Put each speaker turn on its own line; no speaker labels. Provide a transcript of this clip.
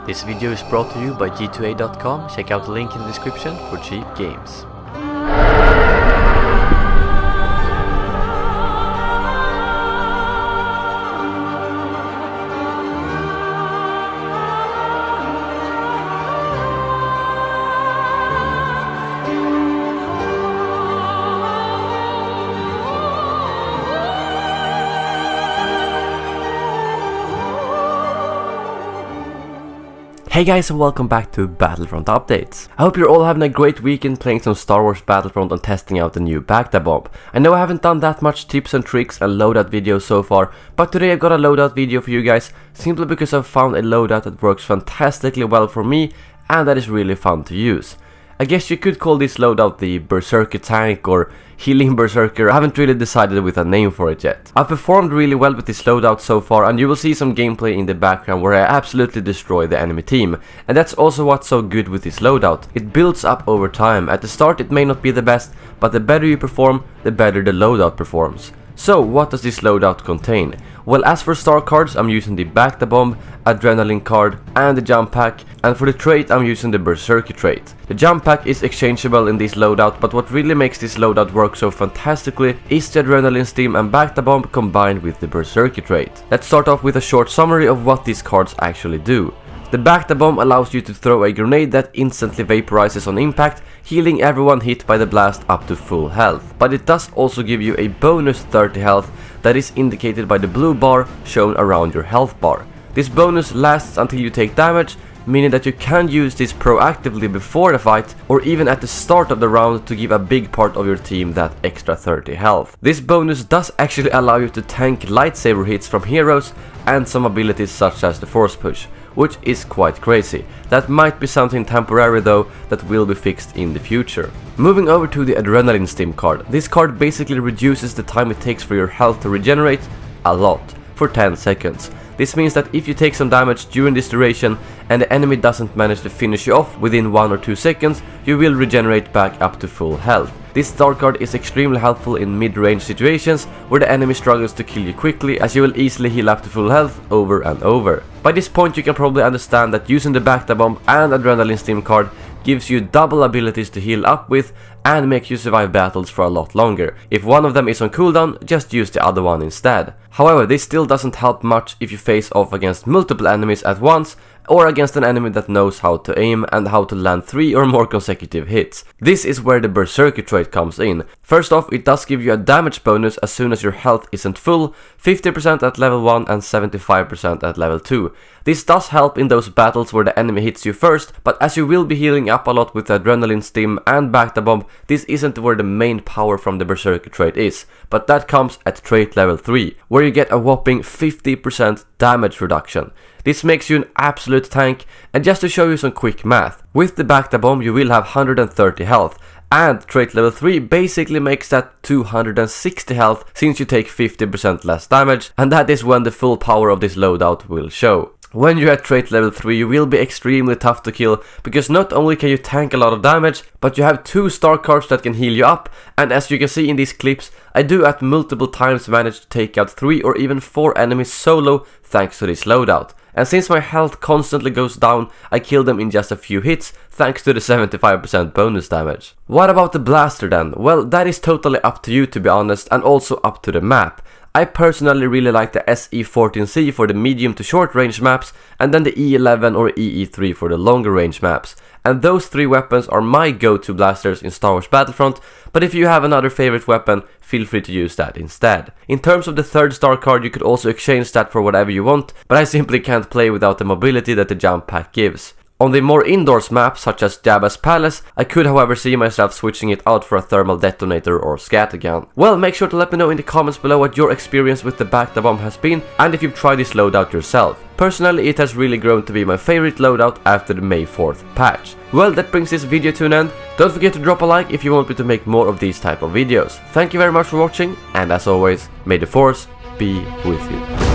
This video is brought to you by G2A.com. Check out the link in the description for cheap games. Hey guys, and welcome back to Battlefront Updates. I hope you're all having a great weekend playing some Star Wars Battlefront and testing out the new Baghdad bomb. I know I haven't done that much tips and tricks and loadout videos so far, but today I got a loadout video for you guys simply because I've found a loadout that works fantastically well for me and that is really fun to use. I guess you could call this loadout the Berserker tank or Healing Berserker. I haven't really decided with a name for it yet. I've performed really well with this loadout so far, and you will see some gameplay in the background where I absolutely destroy the enemy team. And that's also what's so good with this loadout. It builds up over time. At the start it may not be the best, but the better you perform, the better the loadout performs. So what does this loadout contain? Well, as for star cards, I'm using the Baghdad bomb, adrenaline card and the jump pack, and for the trait I'm using the Berserker trait. The jump pack is exchangeable in this loadout, but what really makes this loadout work so fantastically is the adrenaline stim and Baghdad bomb combined with the Berserker trait. Let's start off with a short summary of what these cards actually do. The Baghdad bomb allows you to throw a grenade that instantly vaporizes on impact, healing everyone hit by the blast up to full health. But it does also give you a bonus 30 health that is indicated by the blue bar shown around your health bar. This bonus lasts until you take damage, meaning that you can use this proactively before the fight or even at the start of the round to give a big part of your team that extra 30 health. This bonus does actually allow you to tank lightsaber hits from heroes and some abilities such as the force push, which is quite crazy. That might be something temporary though that will be fixed in the future. Moving over to the adrenaline stim card. This card basically reduces the time it takes for your health to regenerate a lot, for 10 seconds. This means that if you take some damage during this duration and the enemy doesn't manage to finish you off within 1 or 2 seconds, you will regenerate back up to full health. This star card is extremely helpful in mid-range situations where the enemy struggles to kill you quickly, as you will easily heal up to full health over and over. By this point you can probably understand that using the Baghdad bomb and adrenaline stim card gives you double abilities to heal up with and make you survive battles for a lot longer. If one of them is on cooldown, just use the other one instead. However, this still doesn't help much if you face off against multiple enemies at once or against an enemy that knows how to aim and how to land 3 or more consecutive hits. This is where the Berserker trait comes in. First off, it does give you a damage bonus as soon as your health isn't full, 50% at level 1 and 75% at level 2. This does help in those battles where the enemy hits you first, but as you will be healing up a lot with the adrenaline stim and Baghdad bomb, this isn't where the main power from the Berserker trait is, but that comes at trait level 3, where you get a whopping 50% damage reduction. This makes you an absolute tank, and just to show you some quick math, with the Baghdad bomb you will have 130 health, and trait level 3 basically makes that 260 health since you take 50% less damage, and that is when the full power of this loadout will show. When you're at trait level 3 you will be extremely tough to kill, because not only can you tank a lot of damage, but you have 2 star cards that can heal you up, and as you can see in these clips, I do at multiple times manage to take out 3 or even 4 enemies solo thanks to this loadout. And since my health constantly goes down, I kill them in just a few hits thanks to the 75% bonus damage. What about the blaster then? Well, that is totally up to you to be honest, and also up to the map. I personally really like the SE14C for the medium to short range maps, and then the E11 or EE3 for the longer range maps. And those 3 weapons are my go-to blasters in Star Wars Battlefront, but if you have another favorite weapon, feel free to use that instead. In terms of the 3rd star card, you could also exchange that for whatever you want, but I simply can't play without the mobility that the jump pack gives. On the more indoors maps, such as Jabba's Palace, I could however see myself switching it out for a thermal detonator or scattergun. Well, make sure to let me know in the comments below what your experience with the Baghdad bomb has been, and if you've tried this loadout yourself. Personally, it has really grown to be my favorite loadout after the May 4th patch. Well, that brings this video to an end. Don't forget to drop a like if you want me to make more of these type of videos. Thank you very much for watching, and as always, may the Force be with you.